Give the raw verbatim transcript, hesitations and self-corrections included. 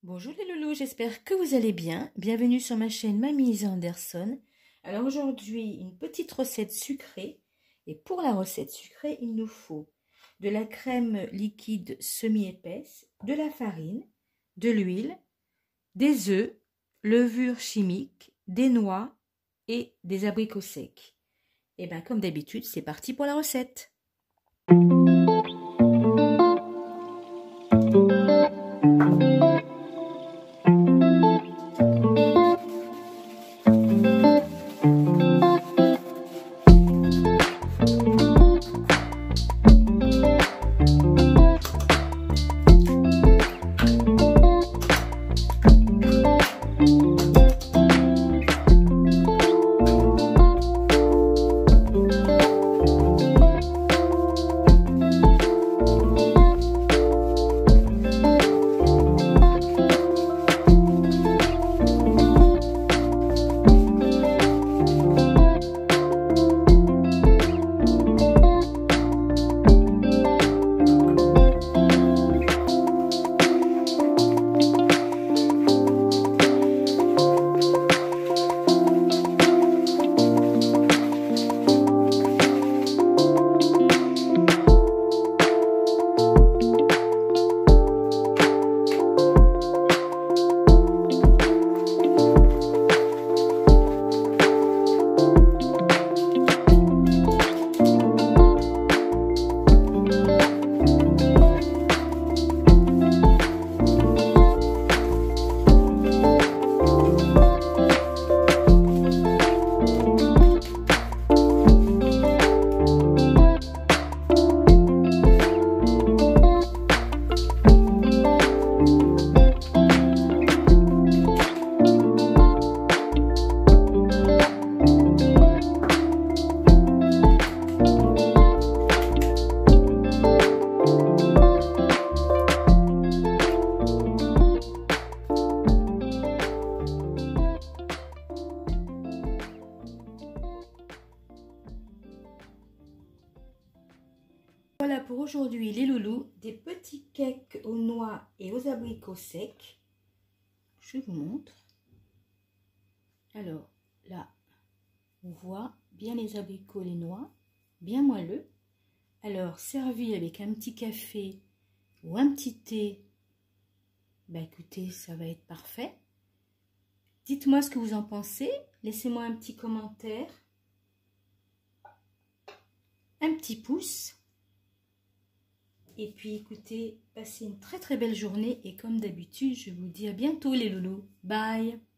Bonjour les loulous, j'espère que vous allez bien. Bienvenue sur ma chaîne Mamie Isa Anderson. Alors aujourd'hui, une petite recette sucrée. Et pour la recette sucrée, il nous faut de la crème liquide semi-épaisse, de la farine, de l'huile, des œufs, levure chimique, des noix et des abricots secs. Et bien comme d'habitude, c'est parti pour la recette. Voilà pour aujourd'hui les loulous, des petits cakes aux noix et aux abricots secs. Je vous montre. Alors là, on voit bien les abricots, les noix, bien moelleux. Alors servi avec un petit café ou un petit thé, bah écoutez, ça va être parfait. Dites-moi ce que vous en pensez, laissez-moi un petit commentaire, un petit pouce. Et puis écoutez, passez une très très belle journée et comme d'habitude, je vous dis à bientôt les loulous. Bye!